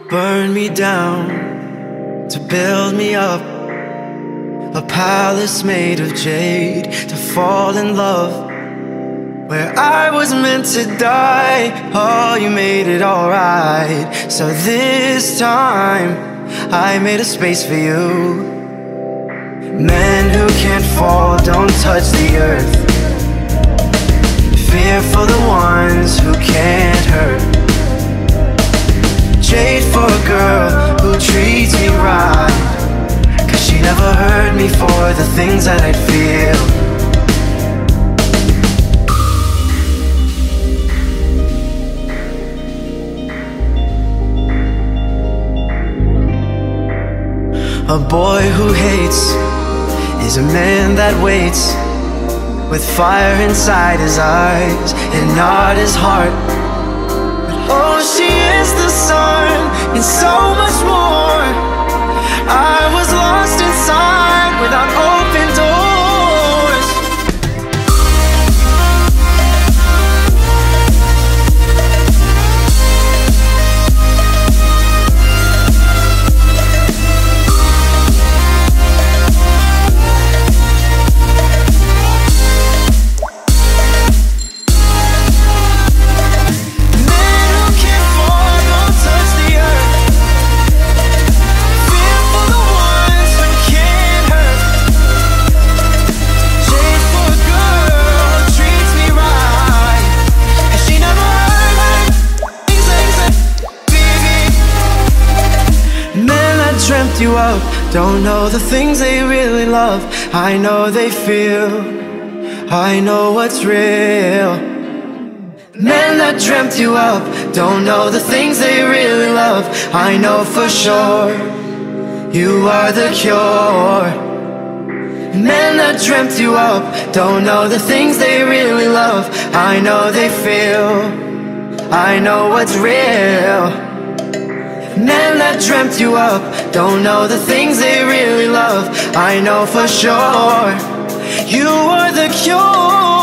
burn me down to build me up, a palace made of jade to fall in love. Where I was meant to die, oh, you made it alright. So this time I made a space for you. Men who can't fall don't touch the earth. Fear for the ones who can't hurt. Jade for a girl who treats me right, 'cause she never hurt me for the things that I'd feel. A boy who hates is a man that waits, with fire inside his eyes and not his heart. But oh, she is the sun and so much more. I was lost inside without open doors. Dreamt you up, don't know the things they really love. I know they feel, I know what's real. Men that dreamt you up don't know the things they really love. I know for sure you are the cure. Men that dreamt you up don't know the things they really love. I know they feel, I know what's real. Men that dreamt you up don't know the things they really love. I know for sure you are the cure.